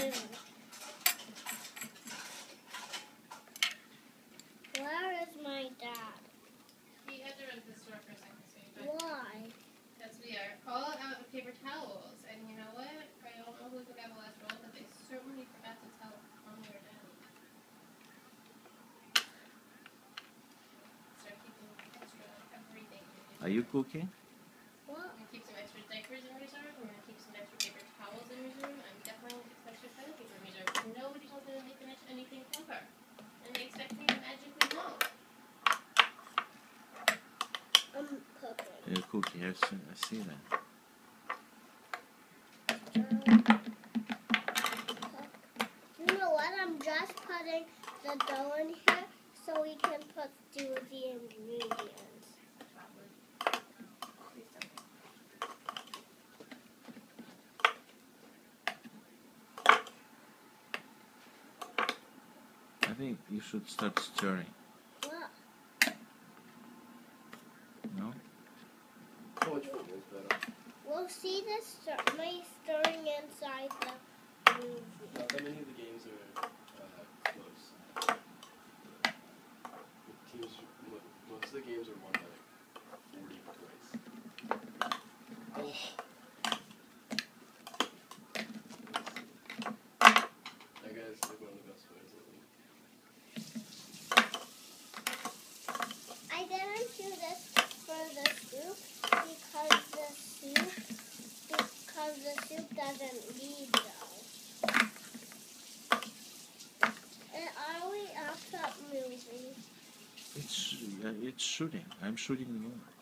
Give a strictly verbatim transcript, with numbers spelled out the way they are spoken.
dinner. Where is my dad? He had to run to the store for a second, so you're fine. Why? Because we are all out of paper towels, and you know what? I don't know who got the last roll, but they certainly forgot to tell mommy or daddy. Start keeping extra everything. Are you cooking? What? I'm gonna keep some extra diapers in reserve. I'm gonna keep some extra paper towels in reserve. I'm definitely gonna keep some extra toilet paper in reserve. Nobody told me to make them anything ever, and they expect me to magically know. I'm cooking. You're cooking. I see, I see that. You know what? I'm just putting the dough in here so we can put do the ingredients. I think you should start stirring. What? No? We'll see the stir my stirring inside the movie. Not that many of the games are uh, close. The teams, most of the games are won by like forty points. Oh. That guy's like one of the best players in the league. I didn't do this for the soup because the soup because the soup doesn't need dough. And are we up that movie? It's uh, it's shooting. I'm shooting the movie.